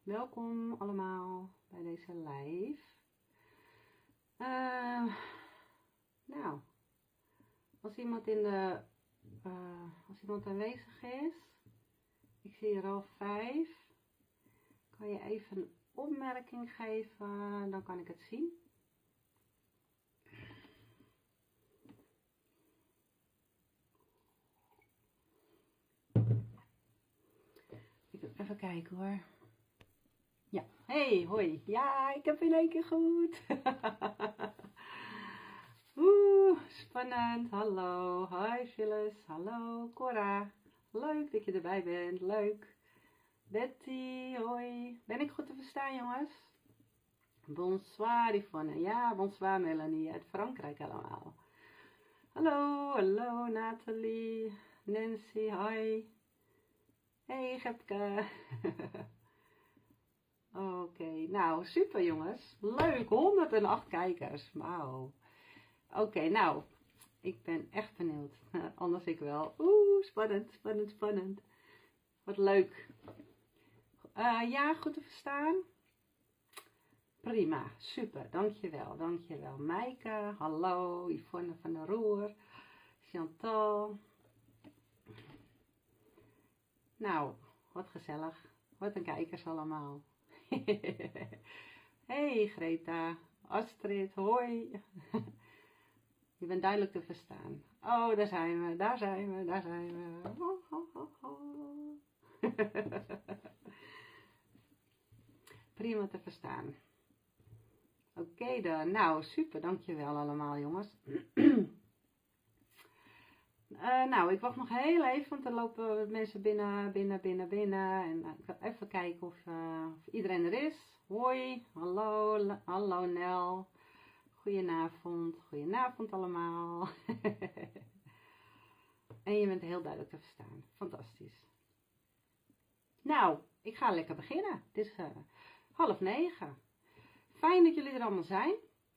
welkom allemaal bij deze live. Nou, als iemand aanwezig is, ik zie er al 5, kan je even een opmerking geven, dan kan ik het zien. Even kijken hoor. Ja, hey, hoi. Ja, ik heb in één keer goed. Spannend. Hallo. Hi Phyllis. Hallo Cora. Leuk dat je erbij bent. Leuk. Betty, hoi. Ben ik goed te verstaan, jongens? Bonsoir Yvonne. Ja, bonsoir Melanie. Uit Frankrijk allemaal. Hallo, hallo Nathalie. Nancy, hoi. Hey Gepke. Oké, nou super jongens. Leuk, 108 kijkers. Wauw. Oké, nou, ik ben echt benieuwd. Anders ik wel. Spannend, spannend, spannend. Wat leuk. Ja, goed te verstaan? Prima, super, dankjewel, dankjewel. Maaike, hallo, Yvonne van der Roer, Chantal. Nou, wat gezellig. Wat een kijkers allemaal. Hey Greta, Astrid, hoi. Je bent duidelijk te verstaan. Oh, daar zijn we, daar zijn we, daar zijn we. Prima te verstaan. Oké dan, nou super, dankjewel allemaal jongens. Nou, ik wacht nog heel even, want er lopen mensen binnen. En ik ga even kijken of iedereen er is. Hoi, hallo, hallo Nel. Goedenavond allemaal. En je bent heel duidelijk te verstaan. Fantastisch. Nou, ik ga lekker beginnen. Het is 8:30. Fijn dat jullie er allemaal zijn.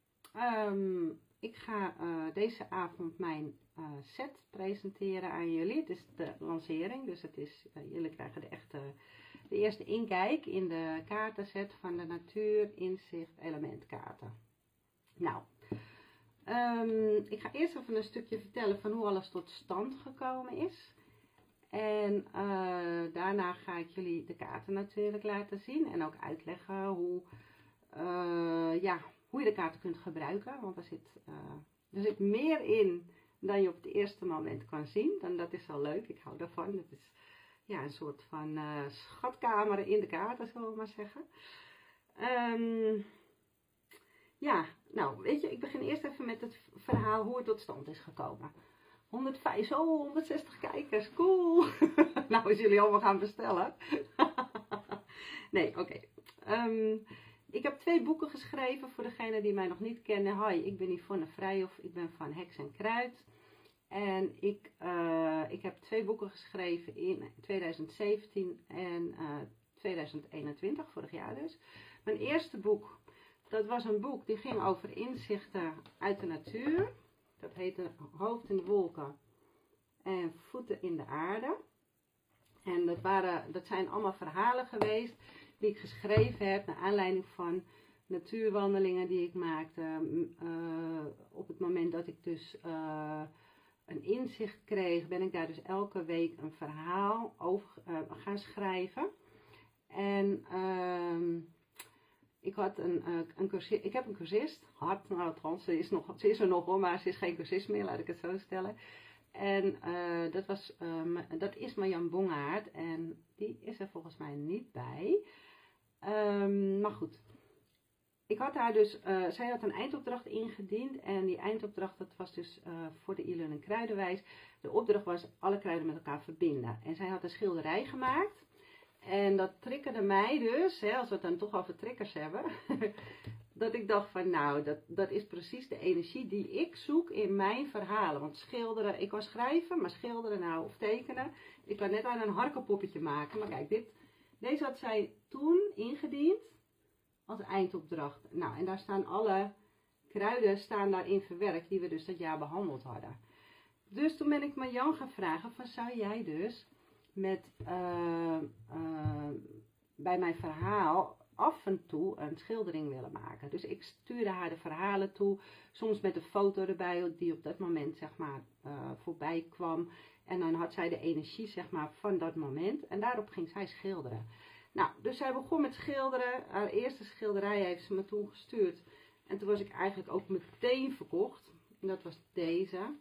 Ik ga deze avond mijn set presenteren aan jullie. Het is de lancering, dus het is, jullie krijgen de eerste inkijk in de kaartenset van de Natuur Inzicht Elementkaarten. Nou, ik ga eerst even een stukje vertellen van hoe alles tot stand gekomen is. En daarna ga ik jullie de kaarten natuurlijk laten zien en ook uitleggen hoe je de kaarten kunt gebruiken. Want er zit meer in dan je op het eerste moment kan zien. En dat is wel leuk, ik hou daarvan. Het is ja, een soort van schatkamer in de kaarten, zullen we maar zeggen. Ja, nou weet je, ik begin eerst even met het verhaal hoe het tot stand is gekomen. 160 kijkers, cool. Nou, als jullie allemaal gaan bestellen. Nee, oké. Ik heb 2 boeken geschreven voor degenen die mij nog niet kennen. Hi, ik ben Yvonne Vrijhof, ik ben van Heks en Kruid. En ik heb 2 boeken geschreven in 2017 en 2021, vorig jaar dus. Mijn eerste boek, dat was een boek die ging over inzichten uit de natuur. Dat heette Hoofd in de wolken en Voeten in de aarde. En dat zijn allemaal verhalen geweest die ik geschreven heb naar aanleiding van natuurwandelingen die ik maakte. Op het moment dat ik dus een inzicht kreeg, ben ik daar dus elke week een verhaal over gaan schrijven. En ik heb een cursist gehad, nou althans, ze is er nog hoor, maar ze is geen cursist meer, laat ik het zo stellen. En dat is Marjan Bongaert en die is er volgens mij niet bij. Maar goed, ik had haar dus, zij had een eindopdracht ingediend en die eindopdracht dat was dus voor de e-learning Kruidenwijs. De opdracht was alle kruiden met elkaar verbinden en zij had een schilderij gemaakt. En dat triggerde mij dus, hè, als we het dan toch over triggers hebben, dat ik dacht van nou, dat is precies de energie die ik zoek in mijn verhalen. Want schilderen, ik kan schrijven, maar schilderen nou of tekenen, ik kan net aan een harkenpoppetje maken. Maar kijk, deze had zij toen ingediend als eindopdracht. Nou, en daar staan alle kruiden daarin verwerkt die we dus dat jaar behandeld hadden. Dus toen ben ik Marjan gaan vragen van zou jij dus bij mijn verhaal af en toe een schildering willen maken. Dus ik stuurde haar de verhalen toe, soms met een foto erbij die op dat moment zeg maar voorbij kwam. En dan had zij de energie zeg maar van dat moment en daarop ging zij schilderen. Nou, dus zij begon met schilderen. Haar eerste schilderij heeft ze me toen gestuurd. En toen was ik eigenlijk ook meteen verkocht. En dat was deze.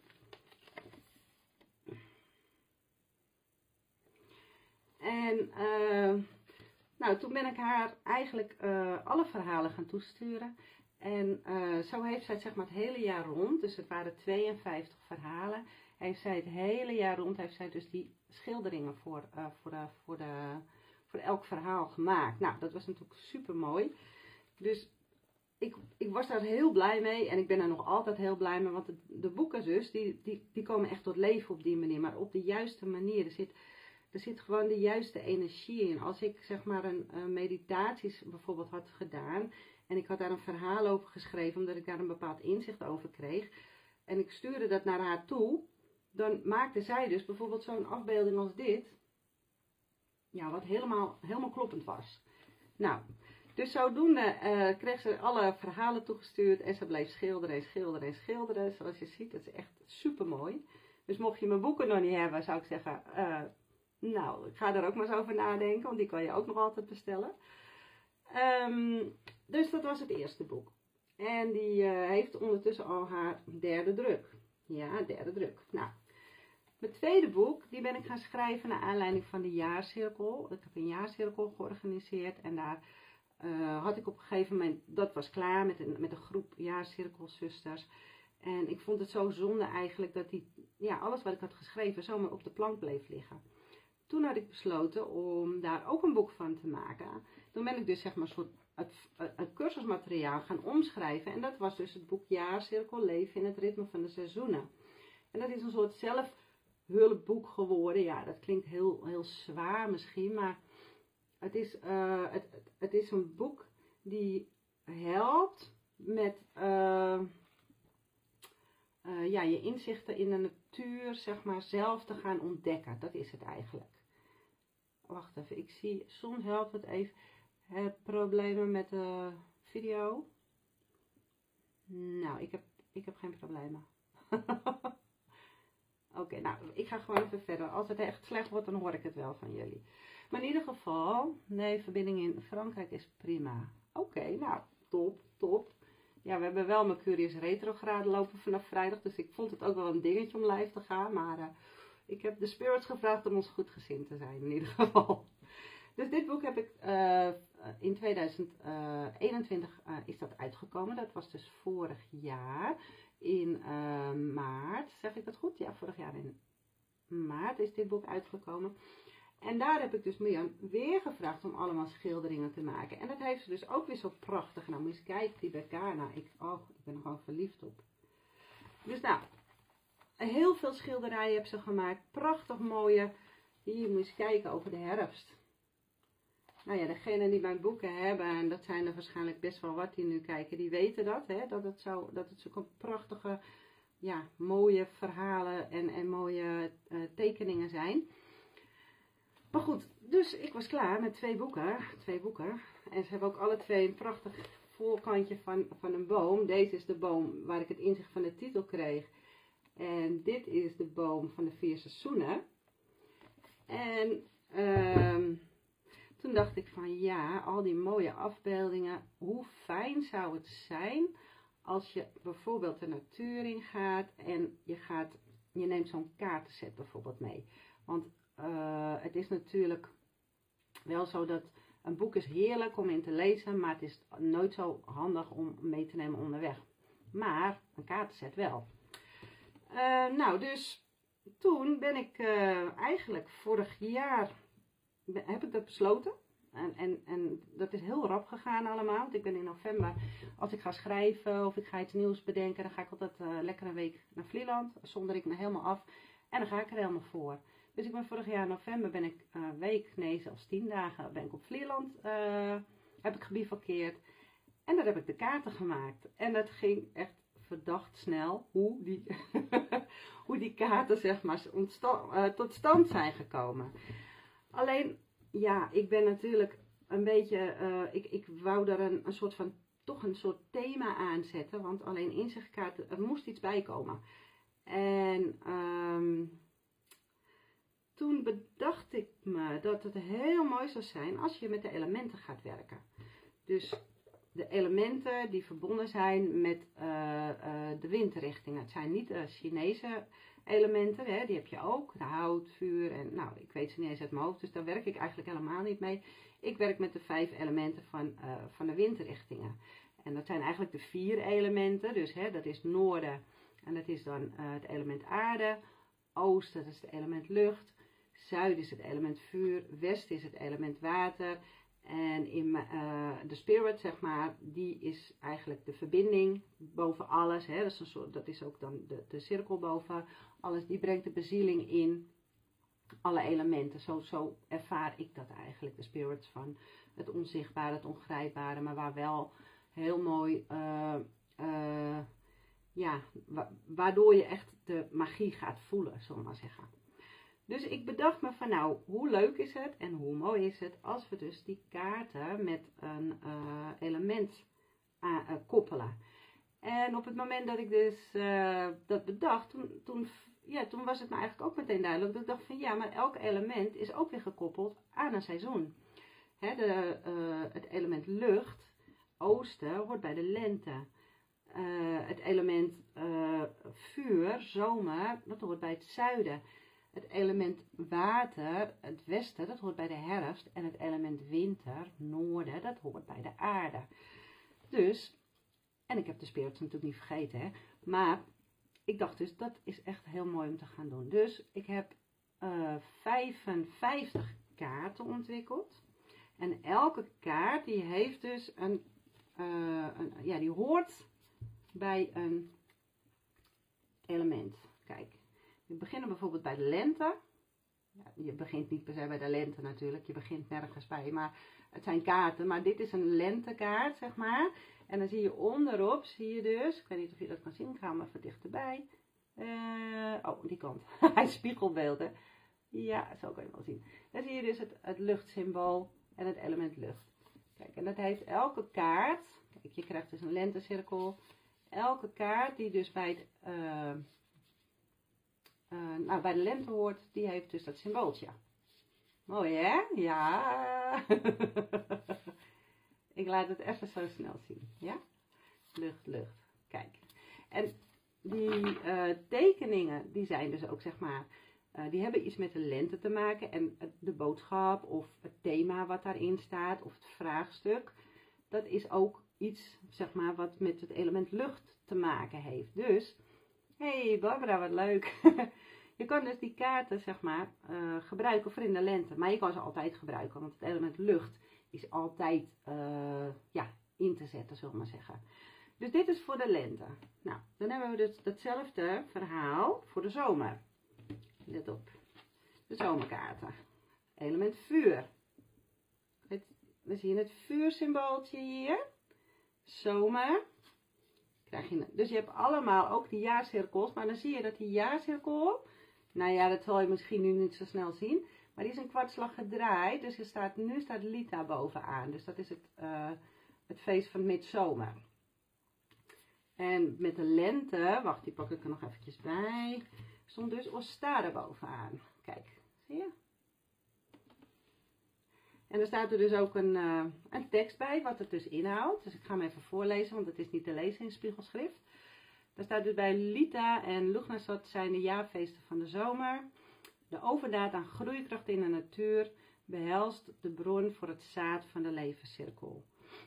En nou, toen ben ik haar eigenlijk alle verhalen gaan toesturen. En zo heeft zij het zeg maar het hele jaar rond, dus het waren 52 verhalen, heeft zij het hele jaar rond, heeft zij dus die schilderingen voor elk verhaal gemaakt. Nou, dat was natuurlijk super mooi. Dus ik was daar heel blij mee en ik ben er nog altijd heel blij mee, want de boeken dus, die komen echt tot leven op die manier, maar op de juiste manier. Er zit gewoon de juiste energie in. Als ik zeg maar een meditaties bijvoorbeeld had gedaan en ik had daar een verhaal over geschreven omdat ik daar een bepaald inzicht over kreeg en ik stuurde dat naar haar toe, dan maakte zij dus bijvoorbeeld zo'n afbeelding als dit, ja, wat helemaal kloppend was. Nou, dus zodoende kreeg ze alle verhalen toegestuurd en ze bleef schilderen en schilderen en schilderen. Zoals je ziet, dat is echt super mooi. Dus mocht je mijn boeken nog niet hebben, zou ik zeggen, nou, ik ga er ook maar eens over nadenken, want die kan je ook nog altijd bestellen. Dus dat was het eerste boek. En die heeft ondertussen al haar derde druk. Ja, derde druk. Nou, mijn tweede boek, die ben ik gaan schrijven naar aanleiding van de jaarcirkel. Ik heb een jaarcirkel georganiseerd en daar had ik op een gegeven moment, dat was klaar met een groep jaarcirkelzusters. En ik vond het zo zonde eigenlijk dat alles wat ik had geschreven zomaar op de plank bleef liggen. Toen had ik besloten om daar ook een boek van te maken. Toen ben ik dus zeg maar een soort het cursusmateriaal gaan omschrijven. En dat was dus het boek Jaarcirkel Leven in het ritme van de seizoenen. En dat is een soort zelfhulpboek geworden. Ja, dat klinkt heel zwaar misschien, maar het is een boek die helpt met je inzichten in de natuur zeg maar zelf te gaan ontdekken. Dat is het eigenlijk. Wacht even, ik zie, soms helpt het even. Heb problemen met de video? Nou, ik heb geen problemen. Oké, nou, ik ga gewoon even verder. Als het echt slecht wordt, dan hoor ik het wel van jullie. Maar in ieder geval, nee, verbinding in Frankrijk is prima. Oké, nou, top. Ja, we hebben wel Mercurius retrograde lopen vanaf vrijdag, dus ik vond het ook wel een dingetje om live te gaan. Maar ik heb de spirits gevraagd om ons goedgezind te zijn, in ieder geval. Dus dit boek heb ik in 2021 is dat uitgekomen. Dat was dus vorig jaar in maart. Zeg ik dat goed? Ja, vorig jaar in maart is dit boek uitgekomen. En daar heb ik dus Mirjam weer gevraagd om allemaal schilderingen te maken. En dat heeft ze dus ook weer zo prachtig. Nou, moet je eens kijken, die Becana. Ik ben er gewoon verliefd op. Dus nou, heel veel schilderijen heb ze gemaakt. Prachtig mooie. Hier moet je eens kijken over de herfst. Nou ja, degenen die mijn boeken hebben, en dat zijn er waarschijnlijk best wel wat die nu kijken, die weten dat. Hè, dat het zulke prachtige, ja, mooie verhalen en mooie tekeningen zijn. Maar goed, dus ik was klaar met twee boeken. En ze hebben ook alle twee een prachtig voorkantje van een boom. Deze is de boom waar ik het inzicht van de titel kreeg. En dit is de boom van de 4 seizoenen. En toen dacht ik van ja, al die mooie afbeeldingen. Hoe fijn zou het zijn als je bijvoorbeeld de natuur in gaat en je neemt zo'n kaartenset bijvoorbeeld mee. Want het is natuurlijk wel zo dat een boek is heerlijk om in te lezen, maar het is nooit zo handig om mee te nemen onderweg. Maar een kaartenset wel. Nou, dus toen ben ik eigenlijk vorig jaar, heb ik dat besloten. En dat is heel rap gegaan allemaal. Want ik ben in november, als ik ga schrijven of ik ga iets nieuws bedenken, dan ga ik altijd lekker een week naar Vlieland. Zonder ik me helemaal af. En dan ga ik er helemaal voor. Dus ik ben vorig jaar november ben ik een week, nee zelfs 10 dagen, ben ik op Vlieland. Heb ik gebivakkeerd. En daar heb ik de kaarten gemaakt. En dat ging echt verdacht snel hoe die kaarten zeg maar tot stand zijn gekomen. Alleen, ja, ik ben natuurlijk een beetje, ik wou daar een soort van, toch een soort thema aan zetten. Want alleen inzichtkaarten, er moest iets bij komen. En toen bedacht ik me dat het heel mooi zou zijn als je met de elementen gaat werken. Dus de elementen die verbonden zijn met de windrichtingen. Het zijn niet de Chinese elementen, hè, die heb je ook. De hout, vuur en nou, ik weet ze niet eens uit mijn hoofd, dus daar werk ik eigenlijk helemaal niet mee. Ik werk met de 5 elementen van de windrichtingen. En dat zijn eigenlijk de 4 elementen, dus hè, dat is noorden en dat is dan het element aarde. Oosten, dat is het element lucht. Zuid is het element vuur. West is het element water. En in de spirit, zeg maar, die is eigenlijk de verbinding boven alles. Hè? Dat is een soort, dat is ook dan de cirkel boven alles. Die brengt de bezieling in alle elementen. Zo ervaar ik dat eigenlijk. De spirits van het onzichtbare, het ongrijpbare. Maar waar wel heel mooi, ja, waardoor je echt de magie gaat voelen, zullen we maar zeggen. Dus ik bedacht me van nou, hoe leuk is het en hoe mooi is het als we dus die kaarten met een element koppelen. En op het moment dat ik dus dat bedacht, toen was het me eigenlijk ook meteen duidelijk. Dat ik dacht van ja, maar elk element is ook weer gekoppeld aan een seizoen. Hè, het element lucht, oosten, hoort bij de lente. Het element vuur, zomer, dat hoort bij het zuiden. Het element water, het westen, dat hoort bij de herfst. En het element winter, noorden, dat hoort bij de aarde. Dus, en ik heb de spirits natuurlijk niet vergeten, hè. Maar ik dacht dus, dat is echt heel mooi om te gaan doen. Dus ik heb 55 kaarten ontwikkeld. En elke kaart die heeft dus ja, die hoort bij een element. Kijk. We beginnen bijvoorbeeld bij de lente. Ja, je begint niet per se bij de lente natuurlijk. Je begint nergens bij. Maar het zijn kaarten. Maar dit is een lentekaart, zeg maar. En dan zie je onderop, zie je dus. Ik weet niet of je dat kan zien. Ik ga hem even dichterbij. Oh, die kant. Hij is spiegelbeeld, hè. Ja, zo kan je wel zien. Dan zie je dus het luchtsymbool en het element lucht. Kijk, en dat heeft elke kaart. Kijk, je krijgt dus een lentecirkel. Elke kaart die dus bij het... nou, bij de lente hoort, die heeft dus dat symbooltje. Mooi hè? Ja. Ik laat het even zo snel zien. Ja? Lucht, lucht. Kijk. En die tekeningen, die zijn dus ook zeg maar, die hebben iets met de lente te maken. En de boodschap of het thema wat daarin staat, of het vraagstuk, dat is ook iets, zeg maar, wat met het element lucht te maken heeft. Dus... Hey Barbara, wat leuk. Je kan dus die kaarten, zeg maar, gebruiken voor in de lente. Maar je kan ze altijd gebruiken, want het element lucht is altijd ja, in te zetten, zullen we maar zeggen. Dus dit is voor de lente. Nou, dan hebben we dus datzelfde verhaal voor de zomer. Let op. De zomerkaarten. Element vuur. We zien het vuursymbooltje hier. Zomer. Dus je hebt allemaal ook die jaarcirkels, maar dan zie je dat die jaarcirkel, nou ja, dat zal je misschien nu niet zo snel zien, maar die is een kwartslag gedraaid, dus nu staat Lita bovenaan, dus dat is het feest van midzomer. En met de lente, wacht, die pak ik er nog eventjes bij, stond dus Ostara bovenaan. Kijk, zie je? En er staat er dus ook een tekst bij, wat het dus inhoudt. Dus ik ga hem even voorlezen, want het is niet te lezen in spiegelschrift. Daar staat dus bij: Lita en Lugnasad zijn de jaarfeesten van de zomer. De overdaad aan groeikracht in de natuur behelst de bron voor het zaad van de levenscirkel.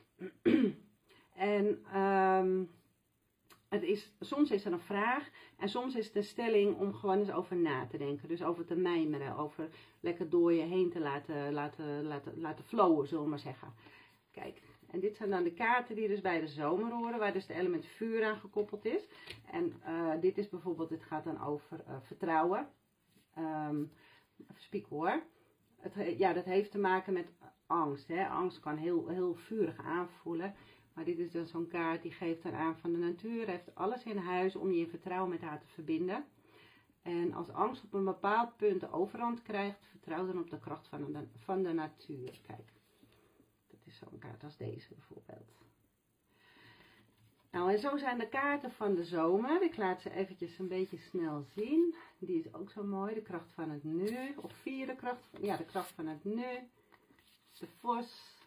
En soms is er een vraag en soms is het een stelling om gewoon eens over na te denken. Dus over te mijmeren, over lekker door je heen te laten flowen, zullen we maar zeggen. Kijk, en dit zijn dan de kaarten die dus bij de zomer horen, waar dus de element vuur aan gekoppeld is. En dit is bijvoorbeeld, dit gaat dan over vertrouwen. Even spieken hoor. Ja, dat heeft te maken met angst. Hè? Angst kan heel vurig aanvoelen. Maar dit is dan zo'n kaart die geeft dan aan van de natuur. Heeft alles in huis om je in vertrouwen met haar te verbinden. En als angst op een bepaald punt de overhand krijgt, vertrouw dan op de kracht van de natuur. Kijk. Dat is zo'n kaart als deze bijvoorbeeld. Nou, en zo zijn de kaarten van de zomer. Ik laat ze eventjes een beetje snel zien. Die is ook zo mooi. De kracht van het nu. Of 4 de kracht van, ja, de kracht van het nu. De vos.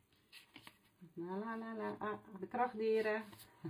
De krachtdieren.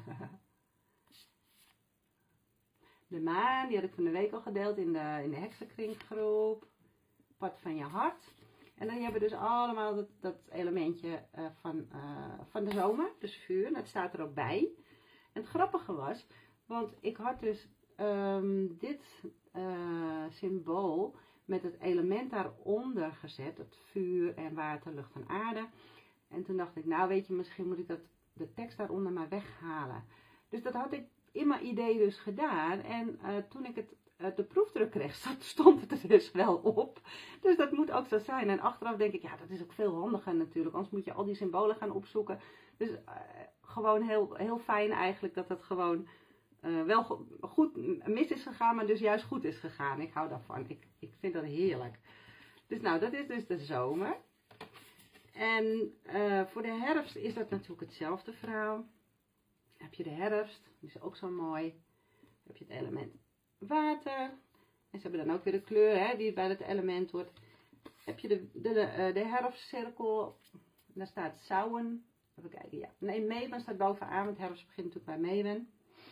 De maan, die had ik van de week al gedeeld in de heksenkringgroep. Pad van je hart. En dan hebben we dus allemaal dat elementje van de zomer, dus vuur. Dat staat er ook bij. En het grappige was, want ik had dus dit symbool met het element daaronder gezet. Het vuur en water, lucht en aarde. En toen dacht ik, nou weet je, misschien moet ik de tekst daaronder maar weghalen. Dus dat had ik in mijn idee dus gedaan. En toen ik de proefdruk kreeg, stond het er dus wel op. Dus dat moet ook zo zijn. En achteraf denk ik, ja, dat is ook veel handiger natuurlijk. Anders moet je al die symbolen gaan opzoeken. Dus gewoon heel fijn eigenlijk dat het gewoon wel goed mis is gegaan, maar dus juist goed is gegaan. Ik hou daarvan. Ik vind dat heerlijk. Dus nou, dat is dus de zomer. En voor de herfst is dat natuurlijk hetzelfde verhaal. Dan heb je de herfst, die is ook zo mooi. Dan heb je het element water. En ze hebben dan ook weer de kleur, hè, die bij het element hoort. Dan heb je de herfstcirkel. Daar staat Samhain. Even kijken, ja. Nee, Mewen staat bovenaan, want herfst begint natuurlijk bij Mewen.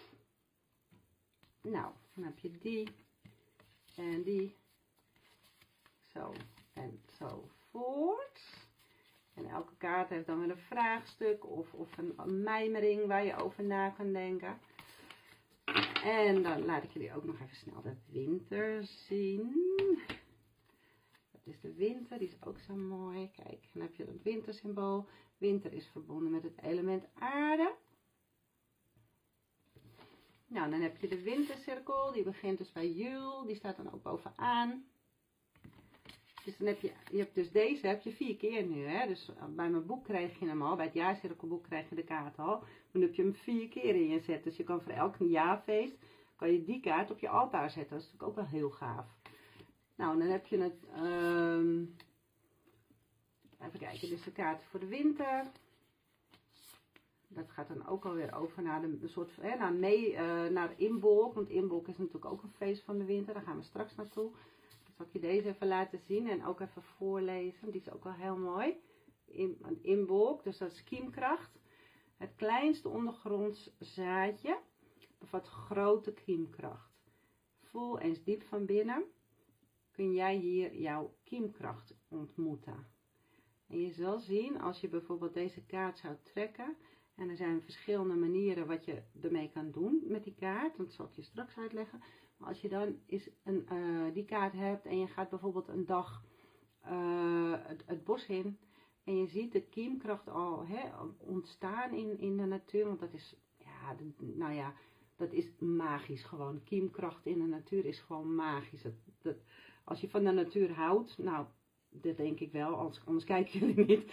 Nou, dan heb je die. En die. Zo en zo voort. En elke kaart heeft dan weer een vraagstuk of een mijmering waar je over na kan denken. En dan laat ik jullie ook nog even snel de winter zien. Dat is de winter, die is ook zo mooi. Kijk, dan heb je het wintersymbool. Winter is verbonden met het element aarde. Nou, dan heb je de wintercirkel, die begint dus bij jul. Die staat dan ook bovenaan. Dus dan heb je hebt dus deze heb je 4 keer nu, hè. Dus bij mijn boek krijg je hem al, bij het jaarcirkelboek krijg je de kaart al. Dan heb je hem 4 keer in je zet. Dus je kan voor elk jaarfeest, kan je die kaart op je altaar zetten. Dat is natuurlijk ook wel heel gaaf. Nou, dan heb je het, even kijken, dus de kaart voor de winter. Dat gaat dan ook alweer over naar de soort, naar Imbolc. Want Imbolc is natuurlijk ook een feest van de winter. Daar gaan we straks naartoe. Zal ik je deze even laten zien en ook even voorlezen. Die is ook wel heel mooi. Imbolc, dus dat is kiemkracht. Het kleinste ondergronds zaadje bevat grote kiemkracht. Voel eens diep van binnen. Kun jij hier jouw kiemkracht ontmoeten. En je zal zien, als je bijvoorbeeld deze kaart zou trekken. En er zijn verschillende manieren wat je ermee kan doen met die kaart. Dat zal ik je straks uitleggen. Maar als je dan die kaart hebt en je gaat bijvoorbeeld een dag het bos in. En je ziet de kiemkracht al ontstaan in de natuur. Want dat is, dat is magisch gewoon. Kiemkracht in de natuur is gewoon magisch. Als je van de natuur houdt, nou, dat denk ik wel, anders kijken jullie niet.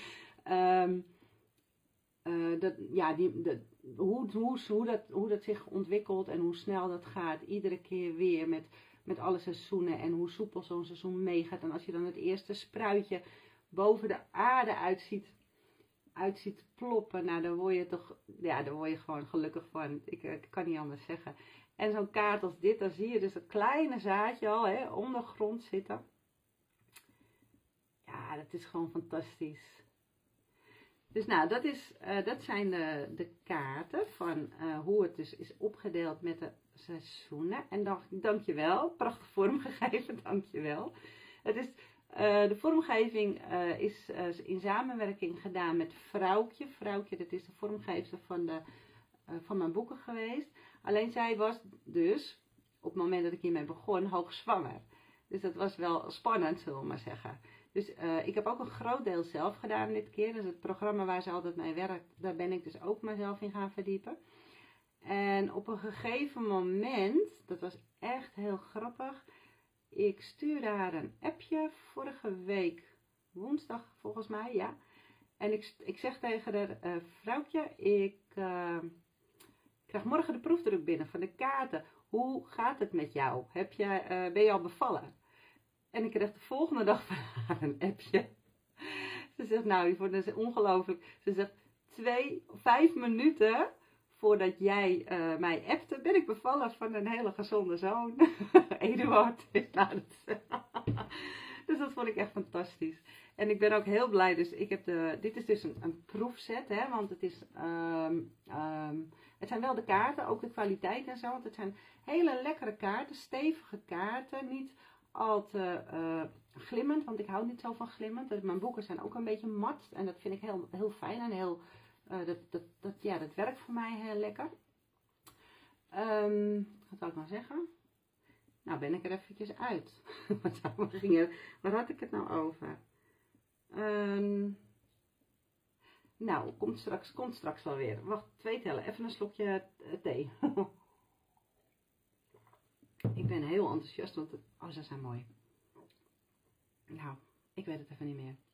Hoe dat zich ontwikkelt en hoe snel dat gaat, iedere keer weer met alle seizoenen en hoe soepel zo'n seizoen meegaat. En als je dan het eerste spruitje boven de aarde uitziet ploppen, nou dan word je toch, ja, dan word je gewoon gelukkig van. Ik kan niet anders zeggen. En zo'n kaart als dit, dan zie je dus dat kleine zaadje al ondergrond zitten. Ja, dat is gewoon fantastisch. Dus nou, dat zijn de kaarten van hoe het dus is opgedeeld met de seizoenen. En dankjewel, prachtig vormgegeven, dankjewel. Het is, de vormgeving is in samenwerking gedaan met Vrouwtje. Vrouwtje, dat is de vormgever van mijn boeken geweest. Alleen zij was dus, op het moment dat ik hiermee begon, hoogzwanger. Dus dat was wel spannend, zullen we maar zeggen. Dus ik heb ook een groot deel zelf gedaan dit keer. Dus het programma waar ze altijd mee werkt, daar ben ik dus ook mezelf in gaan verdiepen. En op een gegeven moment, dat was echt heel grappig. Ik stuurde haar een appje vorige week, woensdag volgens mij, ja. En ik zeg tegen haar, vrouwtje, ik krijg morgen de proefdruk binnen van de kaarten. Hoe gaat het met jou? Ben je al bevallen? En ik kreeg de volgende dag van haar een appje. Ze Ze zegt, nou, die vond het ongelooflijk. Ze zegt, 5 minuten voordat jij mij appte, ben ik bevallen van een hele gezonde zoon. Eduard. Nou, dus dat vond ik echt fantastisch. En ik ben ook heel blij. Dus ik heb dit is dus een proefset, hè, want het is, het zijn wel de kaarten, ook de kwaliteit en zo. Want het zijn hele lekkere kaarten, stevige kaarten, niet al te glimmend, want ik hou niet zo van glimmend. Mijn boeken zijn ook een beetje mat en dat vind ik heel, heel fijn en heel, dat werkt voor mij heel lekker. Wat zou ik nou zeggen? Nou ben ik er eventjes uit. Waar had ik het nou over? Nou, komt straks wel weer. Wacht, 2 tellen. Even een slokje thee. Ik ben heel enthousiast, want ze zijn mooi. Nou, ik weet het even niet meer.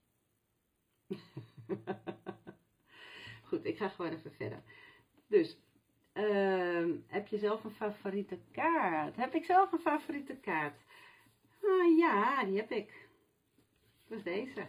Goed, ik ga gewoon even verder. Dus, heb je zelf een favoriete kaart? Heb ik zelf een favoriete kaart? Ja, die heb ik. Dat is deze.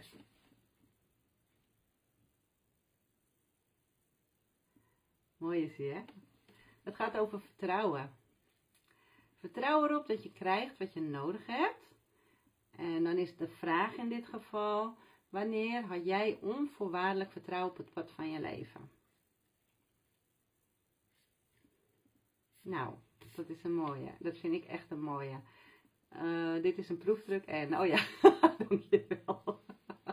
Mooi is die, hè? Het gaat over vertrouwen. Vertrouw erop dat je krijgt wat je nodig hebt. En dan is de vraag in dit geval: wanneer had jij onvoorwaardelijk vertrouwen op het pad van je leven? Nou, dat is een mooie. Dat vind ik echt een mooie. Dit is een proefdruk en oh ja, dankjewel.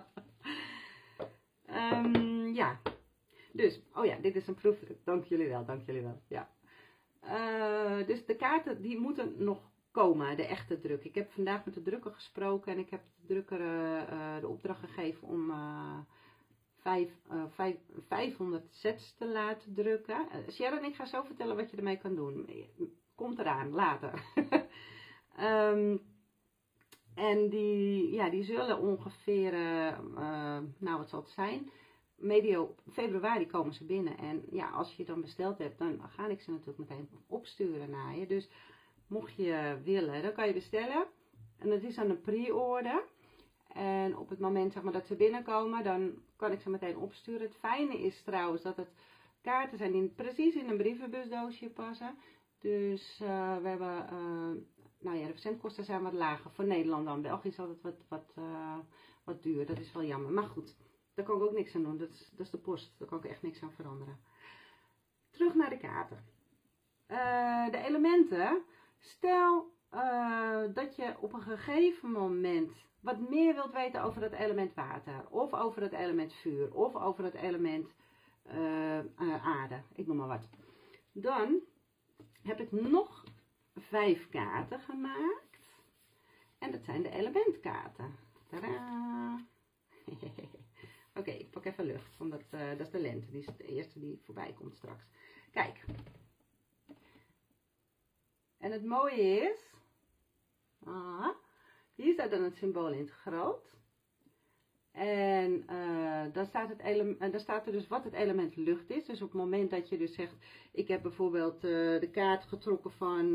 Ja, dus, oh ja, dit is een proefdruk. Dank jullie wel, ja. Dus de kaarten die moeten nog komen, de echte druk. Ik heb vandaag met de drukker gesproken en ik heb de drukker de opdracht gegeven om 500 sets te laten drukken. Sharon, ik ga zo vertellen wat je ermee kan doen. Komt eraan, later. En die zullen ongeveer, nou wat zal het zijn, medio februari komen ze binnen. En ja, als je dan besteld hebt, dan ga ik ze natuurlijk meteen opsturen naar je. Dus mocht je willen, dan kan je bestellen. En dat is dan een pre-order. En op het moment zeg maar, dat ze binnenkomen, dan kan ik ze meteen opsturen. Het fijne is trouwens dat het kaarten zijn die precies in een brievenbusdoosje passen. Dus we hebben, nou ja, de verzendkosten zijn wat lager voor Nederland dan. België is altijd wat duur, dat is wel jammer. Maar goed, daar kan ik ook niks aan doen. Dat is de post, daar kan ik echt niks aan veranderen. Terug naar de kaarten. De elementen. Stel dat je op een gegeven moment wat meer wilt weten over het element water. Of over het element vuur. Of over het element aarde. Ik noem maar wat. Dan heb ik nog 5 kaarten gemaakt. En dat zijn de elementkaarten. Tadaa! Oké, ik pak even lucht. Want dat is de lente. Die is de eerste die voorbij komt straks. Kijk. En het mooie is. Hier staat dan het symbool in het groot. En dan staat er dus wat het element lucht is. Dus op het moment dat je dus zegt. Ik heb bijvoorbeeld de kaart getrokken van.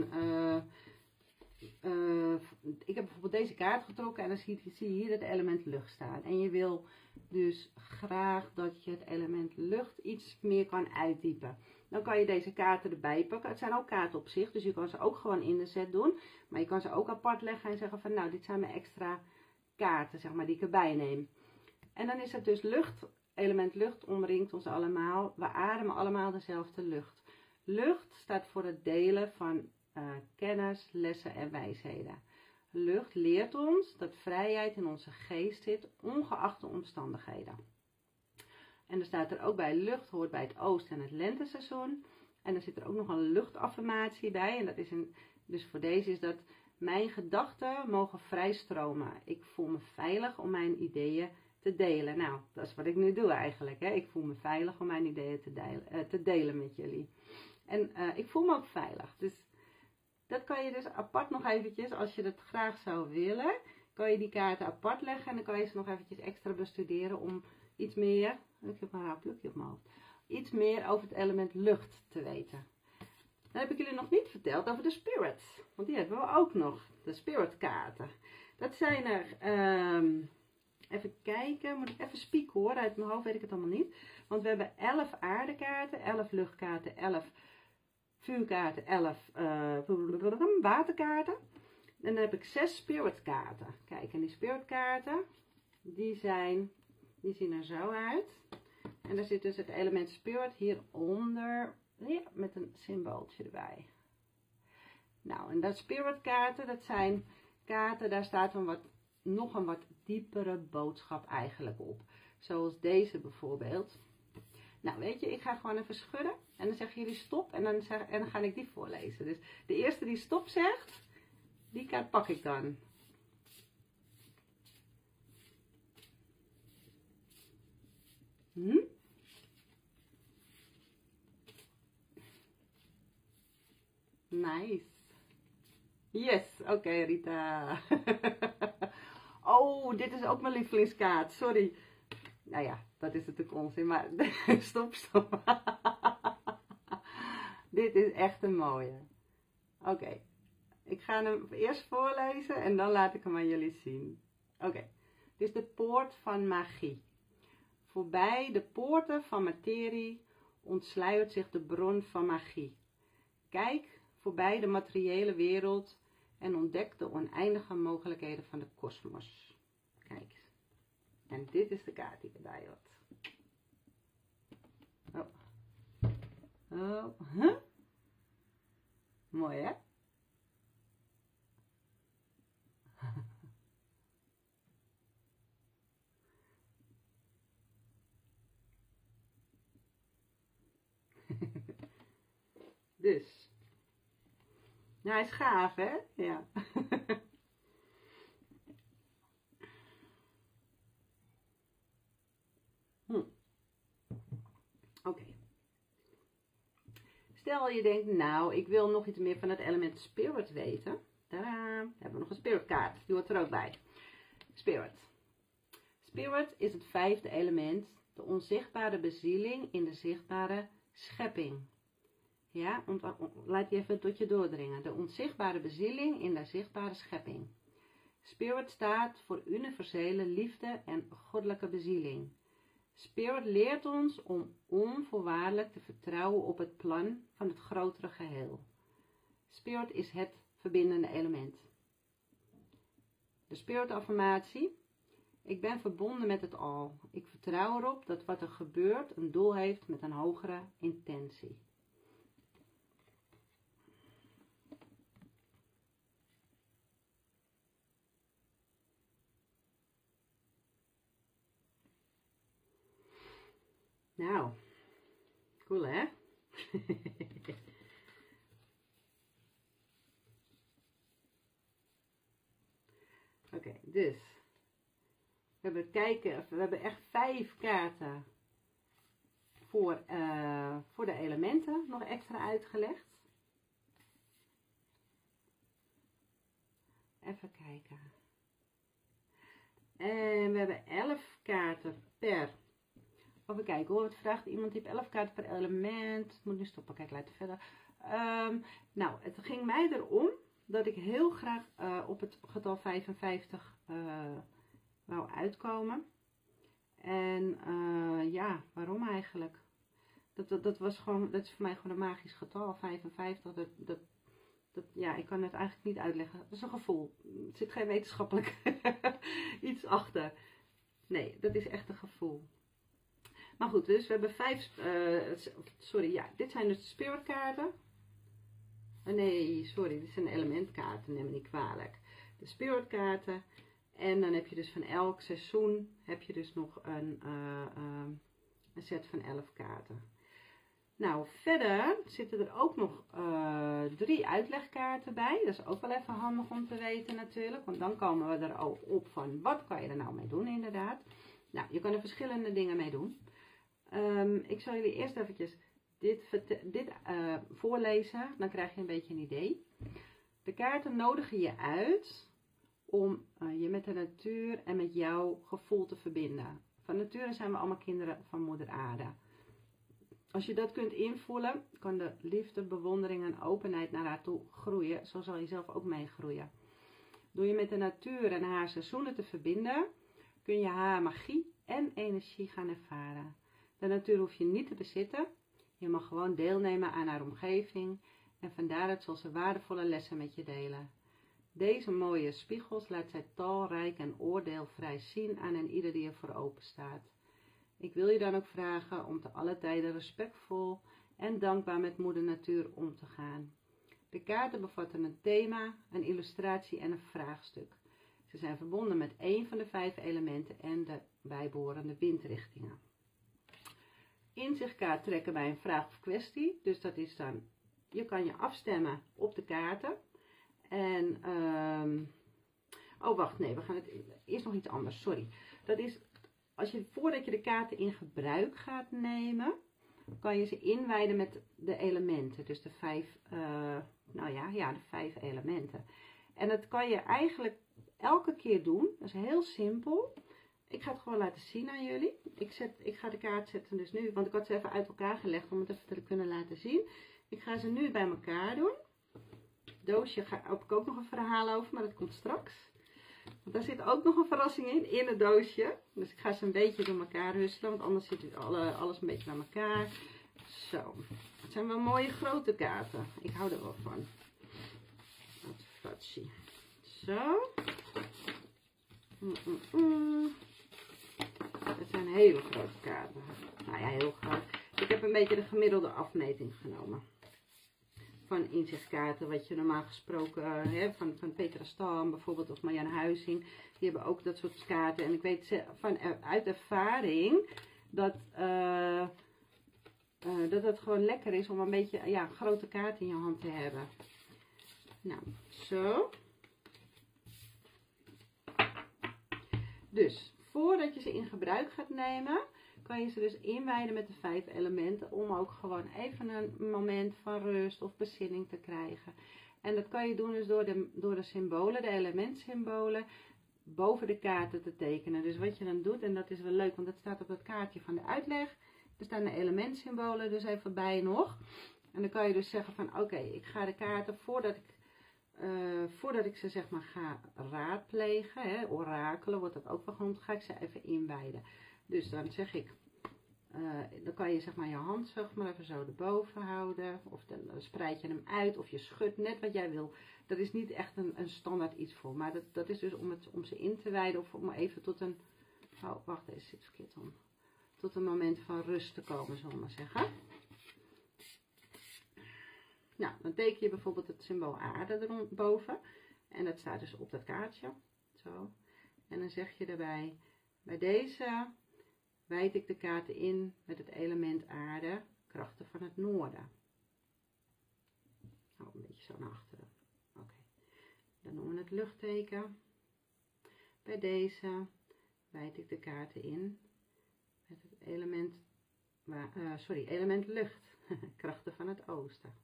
Ik heb bijvoorbeeld deze kaart getrokken. En dan zie je hier het element lucht staan. En je wil dus graag dat je het element lucht iets meer kan uitdiepen. Dan kan je deze kaarten erbij pakken. Het zijn ook kaarten op zich. Dus je kan ze ook gewoon in de set doen. Maar je kan ze ook apart leggen en zeggen van nou dit zijn mijn extra kaarten zeg maar die ik erbij neem. En dan is het dus lucht. Element lucht omringt ons allemaal. We ademen allemaal dezelfde lucht. Lucht staat voor het delen van kennis, lessen en wijsheden. Lucht leert ons dat vrijheid in onze geest zit, ongeacht de omstandigheden. En er staat er ook bij, lucht hoort bij het oost- en het lenteseizoen. En er zit er ook nog een luchtaffirmatie bij. En dat is dus voor deze is dat mijn gedachten mogen vrij stromen. Ik voel me veilig om mijn ideeën te delen. Nou, dat is wat ik nu doe eigenlijk. Hè? Ik voel me veilig om mijn ideeën te delen met jullie. En ik voel me ook veilig. Dus dat kan je dus apart nog eventjes, als je dat graag zou willen, kan je die kaarten apart leggen. En dan kan je ze nog eventjes extra bestuderen om iets meer, ik heb een raar plukje op mijn hoofd, iets meer over het element lucht te weten. Dan heb ik jullie nog niet verteld over de spirits. Want die hebben we ook nog. De spirit kaarten. Dat zijn er Even kijken, moet ik even spieken hoor, uit mijn hoofd weet ik het allemaal niet. Want we hebben 11 aardekaarten, 11 luchtkaarten, 11 vuurkaarten, 11 waterkaarten. En dan heb ik 6 spiritkaarten. Kijk, en die spiritkaarten, die zien er zo uit. En daar zit dus het element spirit hieronder, ja, met een symbooltje erbij. Nou, en dat spiritkaarten, dat zijn kaarten, daar staat nog een wat diepere boodschap eigenlijk op. Zoals deze bijvoorbeeld. Nou, weet je, ik ga gewoon even schudden. En dan zeggen jullie stop. En dan ga ik die voorlezen. Dus de eerste die stop zegt, die kaart pak ik dan. Nice. Yes, oké, Rita. Oh, dit is ook mijn lievelingskaart. Sorry. Nou ja, dat is natuurlijk onzin, maar stop. Dit is echt een mooie. Oké, ik ga hem eerst voorlezen en dan laat ik hem aan jullie zien. Oké, dit is de poort van magie. Voorbij de poorten van materie ontsluiert zich de bron van magie. Kijk voorbij de materiële wereld en ontdek de oneindige mogelijkheden van de kosmos. Kijk. En dit is de kaart die erbij hoort. Oh. Huh? Mooi hè? Dus. Nou, hij is gaaf hè? Ja. Oké. Stel je denkt, nou, ik wil nog iets meer van het element spirit weten. Tadaa, hebben we nog een spirit kaart. Die hoort er ook bij. Spirit. Spirit is het 5e element, de onzichtbare bezieling in de zichtbare schepping. Ja, laat die even tot je doordringen. De onzichtbare bezieling in de zichtbare schepping. Spirit staat voor universele liefde en goddelijke bezieling. Spirit leert ons om onvoorwaardelijk te vertrouwen op het plan van het grotere geheel. Spirit is het verbindende element. De Spirit affirmatie. Ik ben verbonden met het al. Ik vertrouw erop dat wat er gebeurt een doel heeft met een hogere intentie. Nou, cool hè? Oké, dus we hebben echt 5 kaarten voor de elementen nog extra uitgelegd. Even kijken. En we hebben 11 kaarten per. Even kijken hoor, het vraagt iemand die heeft 11 kaarten per element. Moet nu stoppen, kijk, laat verder. Nou, het ging mij erom dat ik heel graag op het getal 55 wou uitkomen. En ja, waarom eigenlijk? Dat is voor mij gewoon een magisch getal, 55. Ja, ik kan het eigenlijk niet uitleggen. Dat is een gevoel. Er zit geen wetenschappelijk iets achter. Nee, dat is echt een gevoel. Maar goed, dus we hebben 5, dit zijn dus de spiritkaarten. Nee, sorry, dit zijn elementkaarten, neem me niet kwalijk. De spiritkaarten. En dan heb je dus van elk seizoen, heb je dus nog een set van 11 kaarten. Nou, verder zitten er ook nog 3 uitlegkaarten bij. Dat is ook wel even handig om te weten natuurlijk. Want dan komen we er ook op van, wat kan je er nou mee doen inderdaad. Nou, je kan er verschillende dingen mee doen. Ik zal jullie eerst eventjes dit voorlezen, dan krijg je een beetje een idee. De kaarten nodigen je uit om je met de natuur en met jouw gevoel te verbinden. Van nature zijn we allemaal kinderen van moeder aarde. Als je dat kunt invoelen, kan de liefde, bewondering en openheid naar haar toe groeien. Zo zal je zelf ook meegroeien. Door je met de natuur en haar seizoenen te verbinden, kun je haar magie en energie gaan ervaren. De natuur hoef je niet te bezitten. Je mag gewoon deelnemen aan haar omgeving en van daaruit zal ze waardevolle lessen met je delen. Deze mooie spiegels laat zij talrijk en oordeelvrij zien aan en ieder die ervoor open staat. Ik wil je dan ook vragen om te alle tijden respectvol en dankbaar met moeder natuur om te gaan. De kaarten bevatten een thema, een illustratie en een vraagstuk. Ze zijn verbonden met één van de 5 elementen en de bijbehorende windrichtingen. Inzichtkaart trekken bij een vraag of kwestie. Dus dat is dan, je kan je afstemmen op de kaarten. En, oh wacht, nee, we gaan het eerst nog iets anders, sorry. Dat is, voordat je de kaarten in gebruik gaat nemen, kan je ze inwijden met de elementen. Dus de 5, de 5 elementen. En dat kan je eigenlijk elke keer doen. Dat is heel simpel. Ik ga het gewoon laten zien aan jullie. Ik ga de kaart zetten dus nu, want ik had ze even uit elkaar gelegd om het even te kunnen laten zien. Ik ga ze nu bij elkaar doen. Doosje heb ik ook nog een verhaal over, maar dat komt straks. Want daar zit ook nog een verrassing in het doosje. Dus ik ga ze een beetje door elkaar husselen, want anders zit alles een beetje bij elkaar. Zo, het zijn wel mooie grote kaarten. Ik hou er wel van. Wat fratsie. Zo. Het zijn hele grote kaarten. Nou ja, heel groot. Ik heb een beetje de gemiddelde afmeting genomen. Van inzichtkaarten, wat je normaal gesproken, van Petra Stam bijvoorbeeld, of Marjan Huizing. Die hebben ook dat soort kaarten. En ik weet uit ervaring dat het gewoon lekker is om een beetje grote kaart in je hand te hebben. Nou, zo. Dus, voordat je ze in gebruik gaat nemen, kan je ze dus inwijden met de 5 elementen, om ook gewoon even een moment van rust of bezinning te krijgen. En dat kan je doen dus door de symbolen, de elementsymbolen, boven de kaarten te tekenen. Dus wat je dan doet, en dat is wel leuk, want dat staat op het kaartje van de uitleg, er staan de elementsymbolen dus even bij nog. En dan kan je dus zeggen van oké, ik ga de kaarten voordat ik ze zeg maar ga raadplegen, orakelen wordt dat ook wel genoemd, ga ik ze even inwijden. Dus dan zeg ik, dan kan je zeg maar je hand zeg maar even zo erboven houden, of dan spreid je hem uit, of je schudt net wat jij wil. Dat is niet echt een standaard iets voor, maar dat is dus om ze in te wijden, of om even tot een, oh wacht, deze zit verkeerd om, tot een moment van rust te komen, zullen we maar zeggen. Nou, dan teken je bijvoorbeeld het symbool aarde erboven. En dat staat dus op dat kaartje. Zo. En dan zeg je erbij, bij deze wijd ik de kaarten in met het element aarde, krachten van het noorden. Nou, een beetje zo naar achteren. Oké. Dan noemen we het luchtteken. Bij deze wijd ik de kaarten in met het element, element lucht, krachten van het oosten.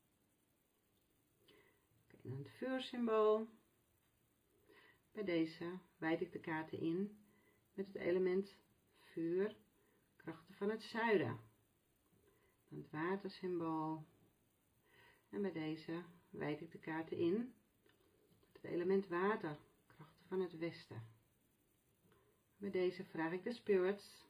En dan het vuursymbool. Bij deze wijd ik de kaarten in met het element vuur, krachten van het zuiden. Dan het watersymbool. En bij deze wijd ik de kaarten in met het element water, krachten van het westen. Bij deze vraag ik de spirits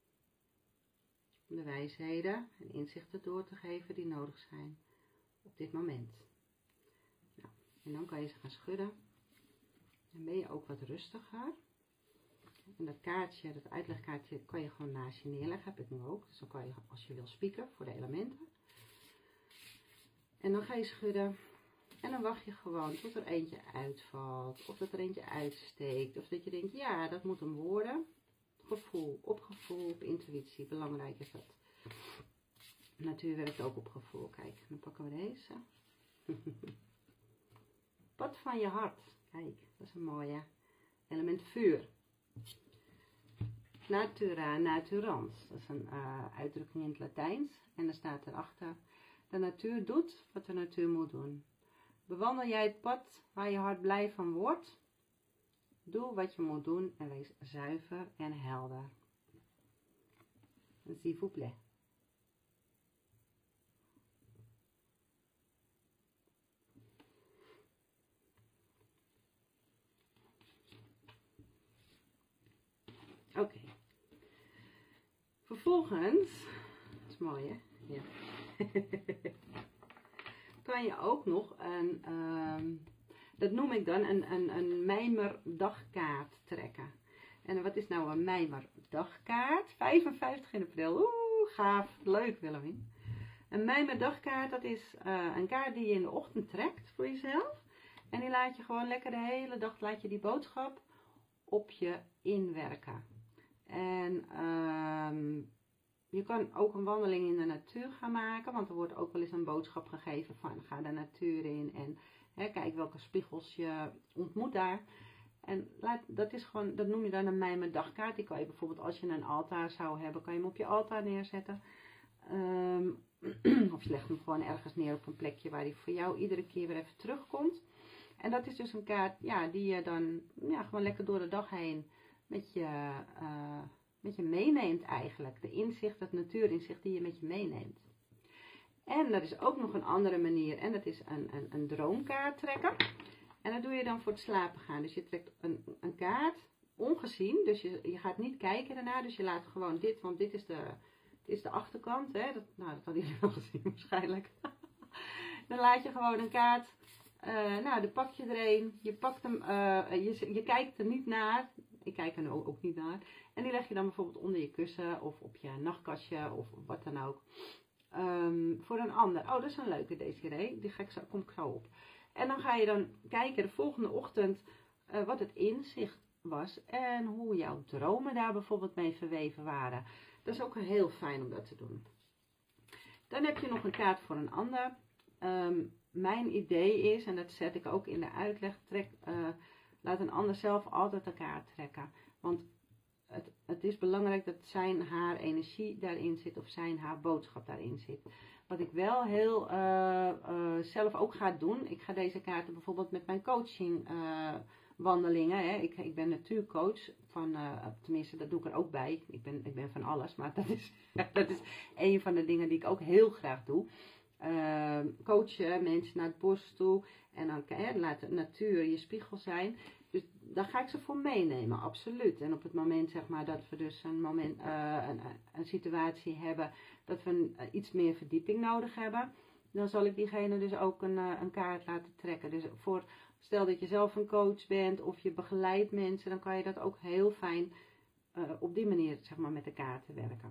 om de wijsheden en inzichten door te geven die nodig zijn op dit moment. En dan kan je ze gaan schudden. Dan ben je ook wat rustiger. En dat kaartje, dat uitlegkaartje, kan je gewoon naast je neerleggen. Heb ik nu ook. Dus dan kan je, als je wil spieken voor de elementen. En dan ga je schudden. En dan wacht je gewoon tot er eentje uitvalt. Of dat er eentje uitsteekt. Of dat je denkt, ja, dat moet hem worden. Gevoel, op gevoel, op intuïtie. Belangrijk is dat. Natuur werkt ook op gevoel. Kijk, dan pakken we deze. Pad van je hart. Kijk, dat is een mooie. Element vuur. Natura naturans. Dat is een uitdrukking in het Latijns. En er staat erachter. De natuur doet wat de natuur moet doen. Bewandel jij het pad waar je hart blij van wordt? Doe wat je moet doen en wees zuiver en helder. S'il vous plaît. Vervolgens, dat is mooi hè? Ja. Kan je ook nog dat noem ik dan een mijmerdagkaart trekken. En wat is nou een mijmerdagkaart? 55 in april. Oeh, gaaf. Leuk, Willemien. Een mijmerdagkaart, dat is een kaart die je in de ochtend trekt voor jezelf. En die laat je gewoon lekker de hele dag, laat je die boodschap op je inwerken. En je kan ook een wandeling in de natuur gaan maken, want er wordt ook wel eens een boodschap gegeven van ga de natuur in en kijk welke spiegels je ontmoet daar. En dat is gewoon, dat noem je dan een mijmerdagkaart. Die kan je bijvoorbeeld, als je een altaar zou hebben, kan je hem op je altaar neerzetten. Of je legt hem gewoon ergens neer op een plekje waar hij voor jou iedere keer weer even terugkomt. En dat is dus een kaart, ja, die je dan gewoon lekker door de dag heen met je meeneemt eigenlijk. De inzicht, dat natuurinzicht die je met je meeneemt. En dat is ook nog een andere manier. En dat is een droomkaart trekken. En dat doe je dan voor het slapen gaan. Dus je trekt een kaart ongezien. Dus je gaat niet kijken daarna. Dus je laat gewoon dit, want dit is de achterkant. Hè? Dat hadden jullie wel gezien waarschijnlijk. Dan laat je gewoon een kaart. Dan pak je er een. Je pakt hem. Je kijkt er niet naar. Ik kijk er nu ook niet naar. En die leg je dan bijvoorbeeld onder je kussen. Of op je nachtkastje. Of wat dan ook. Voor een ander. Oh, dat is een leuke Desiree. Die kom ik zo op. En dan ga je dan kijken de volgende ochtend wat het inzicht was. En hoe jouw dromen daar bijvoorbeeld mee verweven waren. Dat is ook heel fijn om dat te doen. Dan heb je nog een kaart voor een ander. Mijn idee is, en dat zet ik ook in de uitleg, laat een ander zelf altijd een kaart trekken. Want het is belangrijk dat zijn haar energie daarin zit of zijn haar boodschap daarin zit. Wat ik wel heel zelf ook ga doen, ik ga deze kaarten bijvoorbeeld met mijn coaching wandelingen. Hè. Ik ben natuurcoach, tenminste dat doe ik er ook bij. Ik ben van alles, maar dat is een van de dingen die ik ook heel graag doe. Coachen mensen naar het bos toe en dan laat de natuur je spiegel zijn. Dus daar ga ik ze voor meenemen, absoluut. En op het moment zeg maar dat we dus een situatie hebben dat we iets meer verdieping nodig hebben, dan zal ik diegene dus ook een kaart laten trekken. Dus stel dat je zelf een coach bent of je begeleidt mensen, dan kan je dat ook heel fijn op die manier zeg maar met de kaarten werken.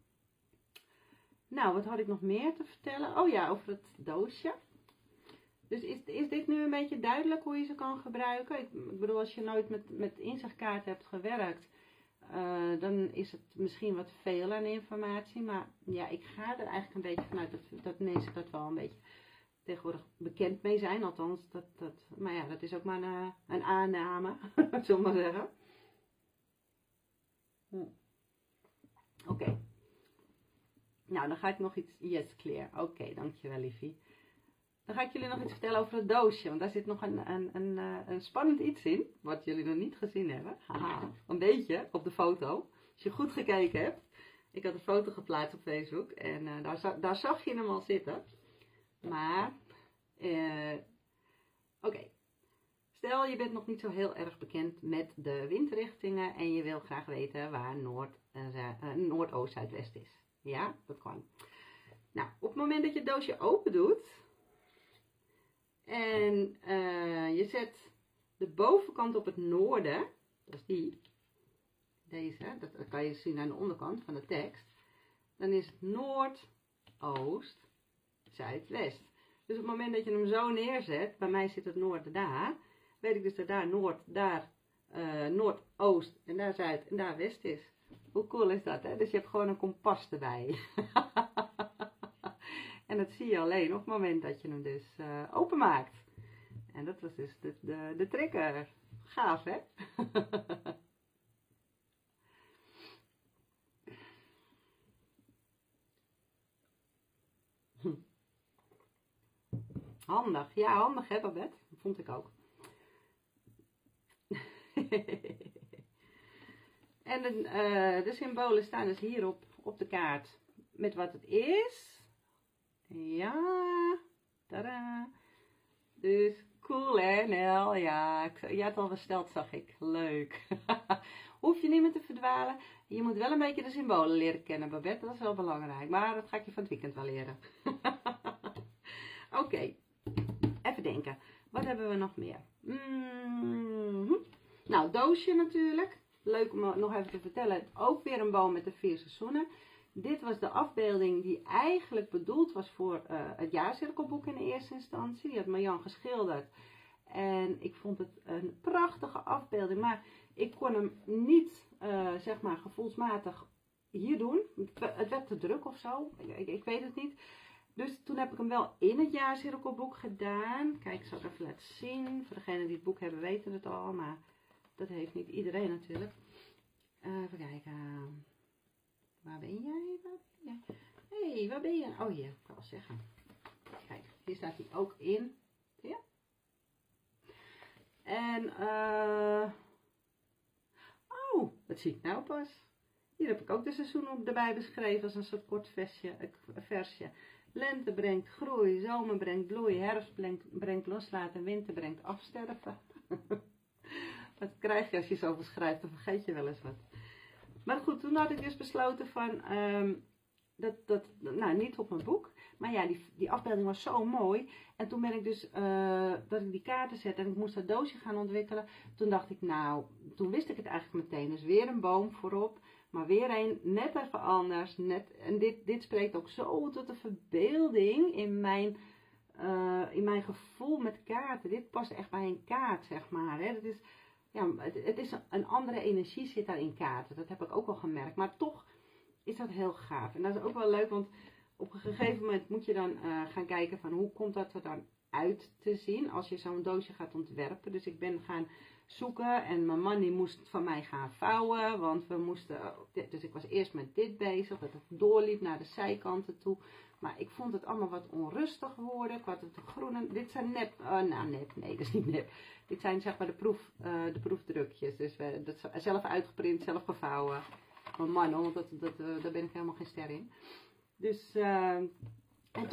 Nou, wat had ik nog meer te vertellen? Oh ja, over het doosje. Dus is dit nu een beetje duidelijk hoe je ze kan gebruiken? Ik bedoel, als je nooit met inzichtkaarten hebt gewerkt, dan is het misschien wat veel aan informatie. Maar ja, ik ga er eigenlijk een beetje vanuit dat mensen dat wel een beetje tegenwoordig bekend mee zijn. Althans, maar ja, dat is ook maar een aanname, zullen we maar zeggen. Oké. Nou, dan ga ik nog iets... Yes, clear. Oké, dankjewel, liefie. Dan ga ik jullie nog iets vertellen over het doosje. Want daar zit nog een spannend iets in. Wat jullie nog niet gezien hebben. Haha, een beetje op de foto. Als je goed gekeken hebt. Ik had een foto geplaatst op Facebook. En daar zag je hem al zitten. Maar... Oké. Stel, je bent nog niet zo heel erg bekend met de windrichtingen. En je wil graag weten waar Noordoost, Zuidwest is. Ja, dat kan. Nou, op het moment dat je het doosje open doet en je zet de bovenkant op het noorden, dat is deze, dat kan je zien aan de onderkant van de tekst, dan is het Noord, Oost, Zuidwest. Dus op het moment dat je hem zo neerzet, bij mij zit het noorden daar, weet ik dus dat daar Noord, daar Noordoost en daar Zuid en daar West is. Hoe cool is dat, hè? Dus je hebt gewoon een kompas erbij. En dat zie je alleen op het moment dat je hem dus openmaakt. En dat was dus de trigger. Gaaf, hè? Handig. Ja, handig hè, Babette? Dat vond ik ook. En de symbolen staan dus hierop op de kaart met wat het is. Ja, tada. Dus Cool hè, Nel? Ja, je had al besteld, zag ik. Leuk. Hoef je niet meer te verdwalen. Je moet wel een beetje de symbolen leren kennen, Babette. Dat is wel belangrijk. Maar dat ga ik je van het weekend wel leren. Oké. Even denken. Wat hebben we nog meer? Nou, doosje natuurlijk. Leuk om nog even te vertellen. Ook weer een boom met de 4 seizoenen. Dit was de afbeelding die eigenlijk bedoeld was voor het jaarcirkelboek in de eerste instantie. Die had Marjan geschilderd. En ik vond het een prachtige afbeelding. Maar ik kon hem niet, zeg maar, gevoelsmatig hier doen. Het werd te druk of zo. Ik weet het niet. Dus toen heb ik hem wel in het jaarcirkelboek gedaan. Kijk, ik zal het even laten zien. Voor degenen die het boek hebben weten het al. Maar dat heeft niet iedereen natuurlijk. Even kijken. Waar ben jij? Hé, waar ben je? Oh, hier. Ik kan wel zeggen. Kijk, hier staat hij ook in. Zie je? En, oh, wat zie ik nou pas? Hier heb ik ook de seizoenen erbij beschreven als een soort kort versje. Lente brengt groei, zomer brengt bloei, herfst brengt loslaten, winter brengt afsterven. Wat krijg je als je zoveel schrijft, dan vergeet je wel eens wat. Maar goed, toen had ik dus besloten van, nou niet op mijn boek, maar ja, die afbeelding was zo mooi. En toen ben ik dus, dat ik die kaarten zette en ik moest dat doosje gaan ontwikkelen. Toen dacht ik, nou, toen wist ik het eigenlijk meteen. Dus weer een boom voorop, maar weer een net even anders. En dit spreekt ook zo tot de verbeelding in mijn gevoel met kaarten. Dit past echt bij een kaart, zeg maar. Hè. Het is een andere energie zit daar in kaarten. Dat heb ik ook wel gemerkt. Maar toch is dat heel gaaf. En dat is ook wel leuk, want op een gegeven moment moet je dan gaan kijken van hoe komt dat er dan uit te zien als je zo'n doosje gaat ontwerpen. Dus ik ben gaan zoeken en mijn man die moest van mij gaan vouwen, want we moesten, dus ik was eerst met dit bezig, dat het doorliep naar de zijkanten toe. Maar ik vond het allemaal wat onrustig worden. Ik had het groene, dit zijn nee, dat is niet nep. Dit zijn zeg maar de proefdrukjes. Dus dat zelf uitgeprint, zelf gevouwen. Mijn man, want daar ben ik helemaal geen ster in. Dus, en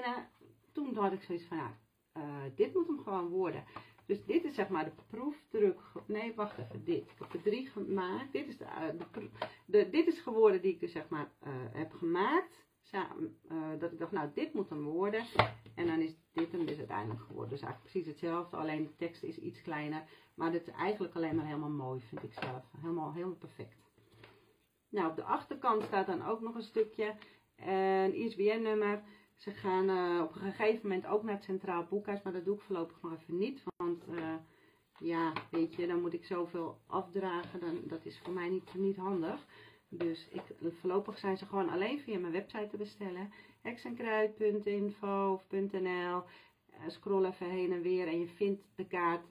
toen had ik zoiets van, nou, dit moet hem gewoon worden. Dus dit is zeg maar de proefdruk. Nee, wacht even, dit. Ik heb er 3 gemaakt. Dit is, dit is geworden die ik dus zeg maar heb gemaakt. Dat ik dacht, nou, dit moet hem worden. En dan is dit hem dus uiteindelijk geworden. Dus eigenlijk precies hetzelfde, alleen de tekst is iets kleiner. Maar dit is eigenlijk alleen maar helemaal mooi, vind ik zelf. Helemaal perfect. Nou, op de achterkant staat dan ook nog een stukje. Een ISBN-nummer. Ze gaan op een gegeven moment ook naar het Centraal Boekhuis. Maar dat doe ik voorlopig nog even niet. Want ja, weet je, dan moet ik zoveel afdragen. Dat is voor mij niet handig. Dus voorlopig zijn ze gewoon alleen via mijn website te bestellen. heksenkruid.info of .nl. Scroll even heen en weer en je vindt de kaart.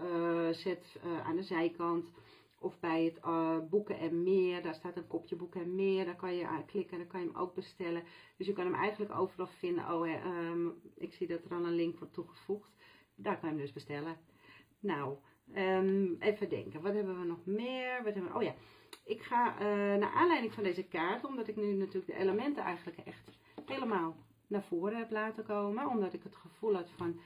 Zet aan de zijkant. Of bij het boeken en meer. Daar staat een kopje boeken en meer. Daar kan je aan klikken en dan kan je hem ook bestellen. Dus je kan hem eigenlijk overal vinden. Oh, ik zie dat er al een link wordt toegevoegd. Daar kan je hem dus bestellen. Nou, even denken. Wat hebben we nog meer? Oh ja. Ik ga naar aanleiding van deze kaart, omdat ik nu natuurlijk de elementen eigenlijk echt helemaal naar voren heb laten komen. Omdat ik het gevoel had van,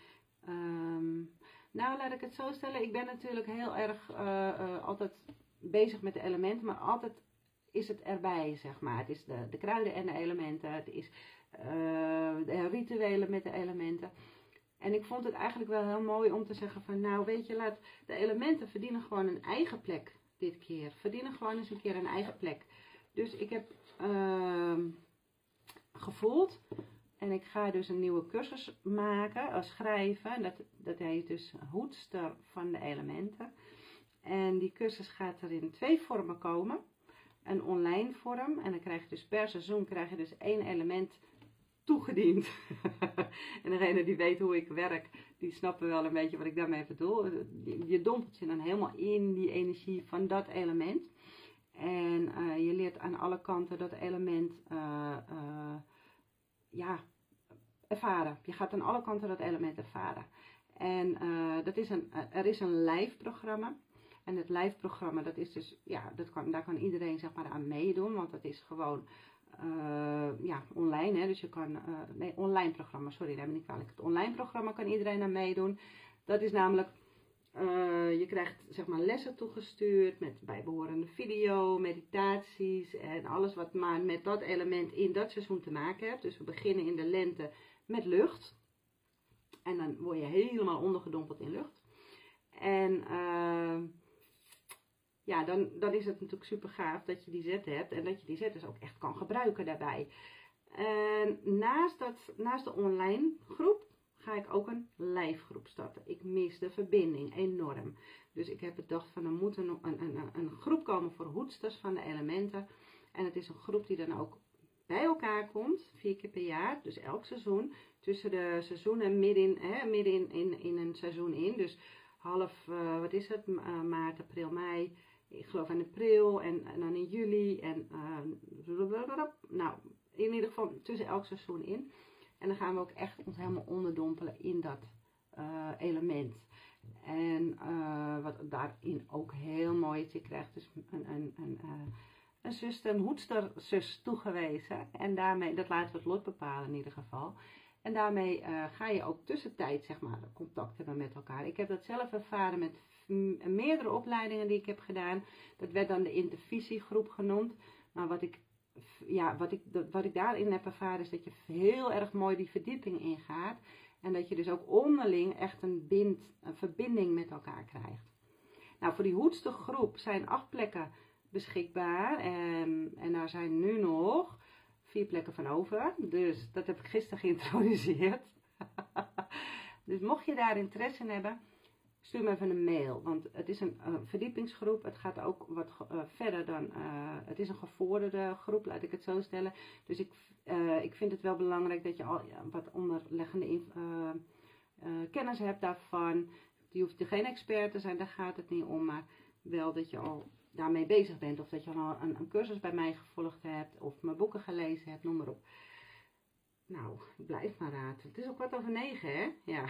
nou laat ik het zo stellen. Ik ben natuurlijk heel erg altijd bezig met de elementen, maar altijd is het erbij, zeg maar. Het is de kruiden en de elementen. Het is de rituelen met de elementen. En ik vond het eigenlijk wel heel mooi om te zeggen van, nou weet je, laat de elementen verdienen gewoon een eigen plek. Dit keer. Verdienen gewoon eens een keer een eigen plek. Dus ik heb gevoeld. En ik ga dus een nieuwe cursus maken. Schrijven. Dat heet dus Hoedster van de elementen. En die cursus gaat er in 2 vormen komen. Een online vorm. En dan krijg je dus per seizoen krijg je dus 1 element toegediend. En degene die weet hoe ik werk, die snappen wel een beetje wat ik daarmee bedoel. Je dompelt je dan helemaal in die energie van dat element. En je leert aan alle kanten dat element ja, ervaren. Je gaat aan alle kanten dat element ervaren. En er is een live programma. En het live programma, dat is dus, ja, daar kan iedereen zeg maar aan meedoen. Want dat is gewoon ja, online. Hè? Dus je kan, nee, online programma, sorry, daar ben ik kwalijk. Het online programma kan iedereen aan meedoen. Dat is namelijk, je krijgt zeg maar lessen toegestuurd met bijbehorende video, meditaties en alles wat maar met dat element in dat seizoen te maken heeft. Dus we beginnen in de lente met lucht. En dan word je helemaal ondergedompeld in lucht. En ja, dan is het natuurlijk super gaaf dat je die zet hebt. En dat je die zet dus ook echt kan gebruiken daarbij. En naast de online groep ga ik ook een live groep starten. Ik mis de verbinding enorm. Dus ik heb bedacht van er moet een groep komen voor hoedsters van de elementen. En het is een groep die dan ook bij elkaar komt, 4 keer per jaar. Dus elk seizoen. Tussen de seizoenen midden in een seizoen in. Dus half, wat is het, maart, april, mei. Ik geloof in april en dan in juli. En nou, in ieder geval tussen elk seizoen in. En dan gaan we ook echt ons helemaal onderdompelen in dat element. En wat daarin ook heel mooi is, je krijgt dus een zuster, een hoedsterzus toegewezen. En daarmee, dat laten we het lot bepalen in ieder geval. En daarmee ga je ook tussentijd zeg maar contact hebben met elkaar. Ik heb dat zelf ervaren met meerdere opleidingen die ik heb gedaan. Dat werd dan de intervisiegroep genoemd. Maar wat ik daarin heb ervaren is dat je heel erg mooi die verdieping ingaat. En dat je dus ook onderling echt een verbinding met elkaar krijgt. Nou, voor die hoedstergroep zijn 8 plekken beschikbaar. En daar zijn nu nog 4 plekken van over. Dus dat heb ik gisteren geïntroduceerd. Dus mocht je daar interesse in hebben, stuur me even een mail. Want het is een verdiepingsgroep. Het gaat ook wat verder dan... het is een gevorderde groep, laat ik het zo stellen. Dus ik vind het wel belangrijk dat je al wat onderliggende kennis hebt daarvan. Je hoeft geen expert te zijn, daar gaat het niet om. Maar wel dat je al daarmee bezig bent. Of dat je al een cursus bij mij gevolgd hebt. Of mijn boeken gelezen hebt, noem maar op. Nou, blijf maar raden. Het is ook 8:45, hè? Ja.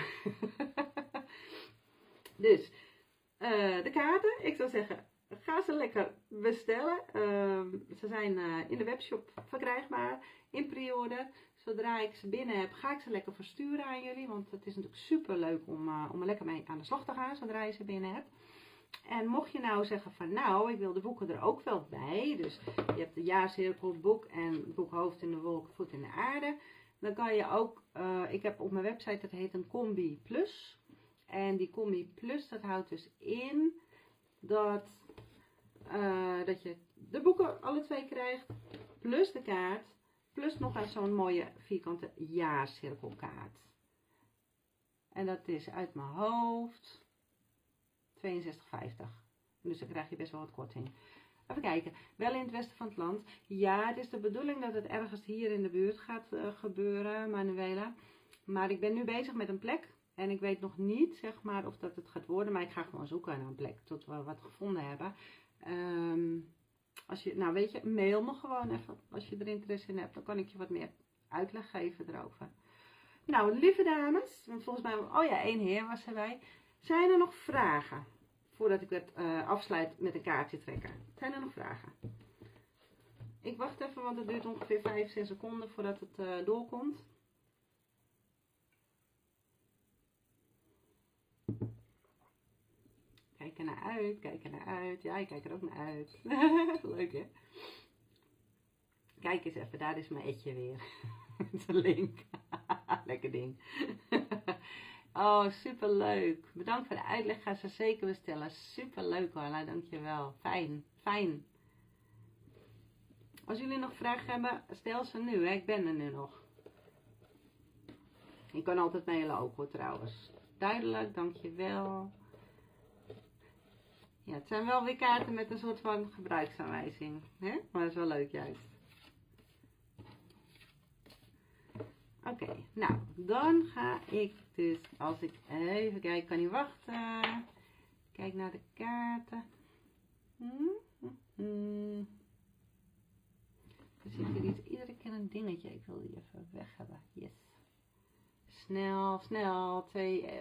Dus, de kaarten. Ik zou zeggen, ga ze lekker bestellen. Ze zijn in de webshop verkrijgbaar. In pre-order. Zodra ik ze binnen heb, ga ik ze lekker versturen aan jullie. Want het is natuurlijk super leuk om er lekker mee aan de slag te gaan. Zodra je ze binnen hebt. En mocht je nou zeggen van nou, ik wil de boeken er ook wel bij. Dus je hebt de jaarcirkelboek en het boek Hoofd in de Wolken, Voet in de Aarde. Dan kan je ook, ik heb op mijn website, dat heet een Combi Plus. En die Combi Plus, dat houdt dus in dat je de boeken alle 2 krijgt. Plus de kaart. Plus nog zo'n mooie vierkante jaarcirkelkaart. En dat is uit mijn hoofd 62,50. Dus dan krijg je best wel wat korting. Even kijken. Wel in het westen van het land. Ja, het is de bedoeling dat het ergens hier in de buurt gaat gebeuren, Manuela. Maar ik ben nu bezig met een plek. En ik weet nog niet, zeg maar, of dat het gaat worden. Maar ik ga gewoon zoeken naar een plek tot we wat gevonden hebben. Nou weet je, mail me gewoon even. Als je er interesse in hebt, dan kan ik je wat meer uitleg geven erover. Nou, lieve dames. Want volgens mij, oh ja, 1 heer was erbij. Zijn er nog vragen? Voordat ik het afsluit met een kaartje trekken. Zijn er nog vragen? Ik wacht even, want het duurt ongeveer 5-6 seconden voordat het doorkomt. Kijk er naar uit, kijk er naar uit. Ja, ik kijk er ook naar uit. Leuk hè? Kijk eens even, daar is mijn etje weer. Met een link. Lekker ding. Oh, super leuk. Bedankt voor de uitleg. Ga ze zeker bestellen. Super leuk hoor. Nou, dankjewel. Fijn. Fijn. Als jullie nog vragen hebben, stel ze nu. Hè. Ik ben er nu nog. Je kan altijd mailen ook hoor trouwens. Duidelijk, dankjewel. Ja, het zijn wel weer kaarten met een soort van gebruiksaanwijzing. Hè? Maar dat is wel leuk juist. Oké, nou, dan ga ik dus, als ik even kijk, kan niet wachten. Kijk naar de kaarten. Er zit hier iets, iedere keer een dingetje. Ik wil die even weg hebben. Yes. Snel, snel. 2.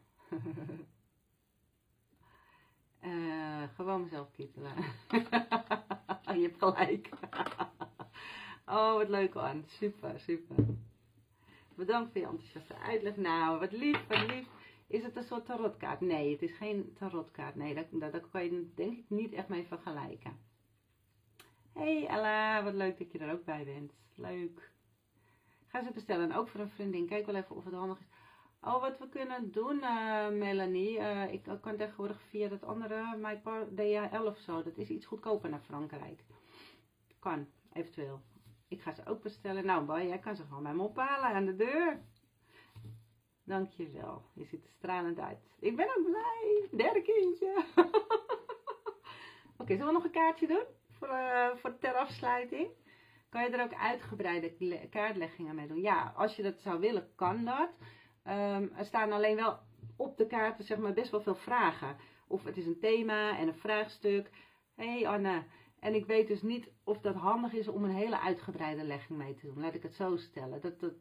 Gewoon mezelf kietelen. Je hebt gelijk. Oh, wat leuk hoor. Super, super. Bedankt voor je enthousiaste uitleg. Nou, wat lief, wat lief. Is het een soort tarotkaart? Nee, het is geen tarotkaart. Nee, daar kan je denk ik niet echt mee vergelijken. Hey Ella, wat leuk dat je er ook bij bent. Leuk. Ga ze bestellen. En ook voor een vriendin. Kijk wel even of het handig is. Oh, wat we kunnen doen, Melanie. Ik kan tegenwoordig via dat andere MyPar DHL of zo. Dat is iets goedkoper naar Frankrijk. Kan, eventueel. Ik ga ze ook bestellen. Nou, boy, jij kan ze gewoon bij me ophalen aan de deur. Dankjewel. Je ziet er stralend uit. Ik ben ook blij. Derde kindje. Oké, zullen we nog een kaartje doen? Voor ter afsluiting. Kan je er ook uitgebreide kaartleggingen mee doen? Ja, als je dat zou willen, kan dat. Er staan alleen wel op de kaarten zeg maar best wel veel vragen. Of het is een thema en een vraagstuk. Hey Anne. En ik weet dus niet of dat handig is om een hele uitgebreide legging mee te doen. Laat ik het zo stellen.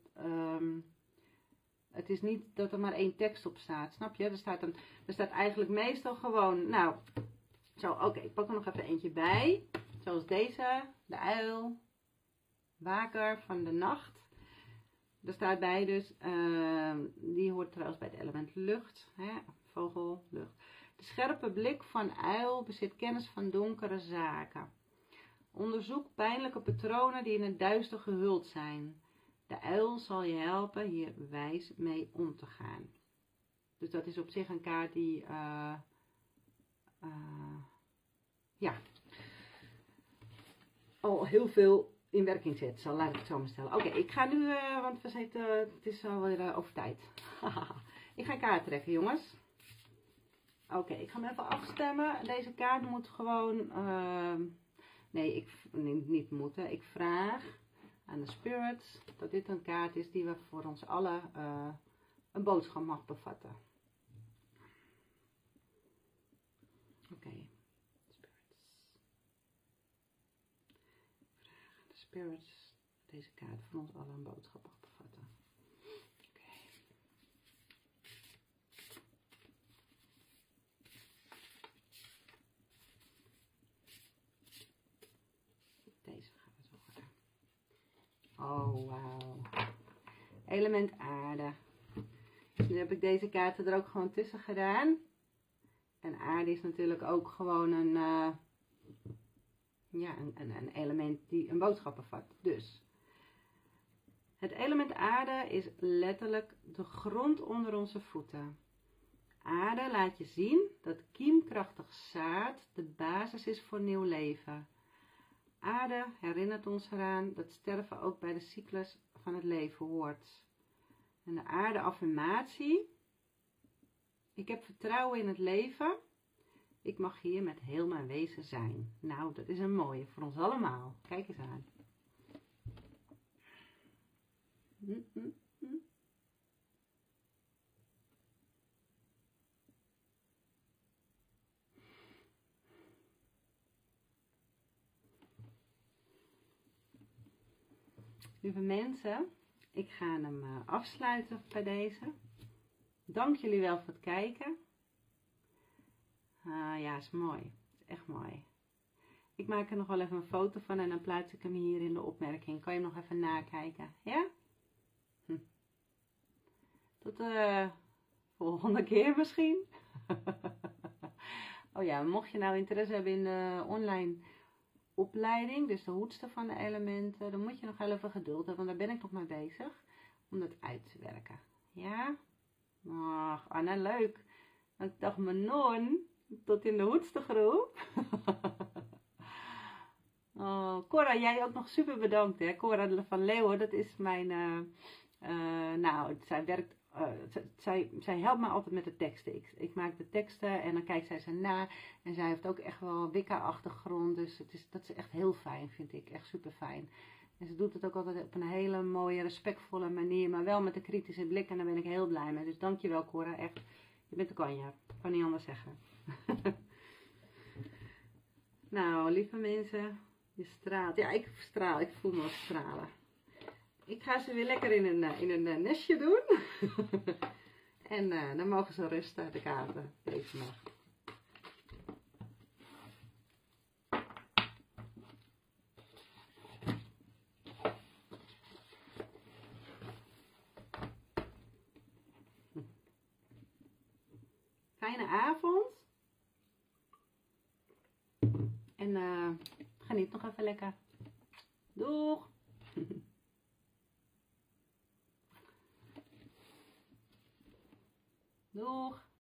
Het is niet dat er maar één tekst op staat. Snap je? Er staat eigenlijk meestal gewoon... Nou, zo, oké. Ik pak er nog even eentje bij. Zoals deze. De uil. Waker van de nacht. Er staat bij dus... die hoort trouwens bij het element lucht. Hè? Vogel, lucht. De scherpe blik van uil bezit kennis van donkere zaken. Onderzoek pijnlijke patronen die in het duister gehuld zijn. De uil zal je helpen hier wijs mee om te gaan. Dus dat is op zich een kaart die... ja... al heel veel in werking zet. Zo, laat ik het zo maar stellen. Oké, ik ga nu... want het is alweer over tijd. Ik ga een kaart trekken, jongens. Oké, ik ga hem even afstemmen. Deze kaart moet gewoon... niet moeten. Ik vraag aan de spirits dat dit een kaart is die we voor ons allen een boodschap mag bevatten. Oké, spirits. Ik vraag aan de spirits dat deze kaart voor ons allen een boodschap mag bevatten. Deze gaan we zo worden. Oh, wauw. Element aarde. Dus nu heb ik deze kaarten er ook gewoon tussen gedaan. En aarde is natuurlijk ook gewoon een element die een boodschap bevat. Dus, het element aarde is letterlijk de grond onder onze voeten. Aarde laat je zien dat kiemkrachtig zaad de basis is voor nieuw leven. Aarde herinnert ons eraan dat sterven ook bij de cyclus van het leven hoort. En de aarde affirmatie. Ik heb vertrouwen in het leven. Ik mag hier met heel mijn wezen zijn. Nou, dat is een mooie voor ons allemaal. Kijk eens aan. Lieve mensen, ik ga hem afsluiten bij deze. Dank jullie wel voor het kijken. Ja, is mooi. Is echt mooi. Ik maak er nog wel even een foto van en dan plaats ik hem hier in de opmerking. Kan je hem nog even nakijken? Ja? Tot de volgende keer misschien. Oh ja, mocht je nou interesse hebben in de online opleiding, dus de hoedster van de elementen, dan moet je nog wel even geduld hebben, want daar ben ik nog mee bezig om dat uit te werken. Ja? Ach, Anna, leuk. Ik dacht mijn non, tot in de hoedstergroep. Oh, Cora, jij ook nog super bedankt, hè. Cora van Leeuwen, dat is mijn, zij werkt, zij helpt me altijd met de teksten. Ik maak de teksten en dan kijkt zij ze na. En zij heeft ook echt wel Wicca-achtergrond, dus dat is echt heel fijn, vind ik. Echt super fijn. En ze doet het ook altijd op een hele mooie, respectvolle manier, maar wel met een kritische blik en daar ben ik heel blij mee. Dus dankjewel, Cora, echt. Je bent de kanja. Ik kan niet anders zeggen. Nou, lieve mensen, je straalt. Ja, ik straal. Ik voel me wel stralen. Ik ga ze weer lekker in een nestje doen. En dan mogen ze rusten, de kaarten, deze nacht. fijne avond. En geniet nog even lekker. Doeg! Doeg!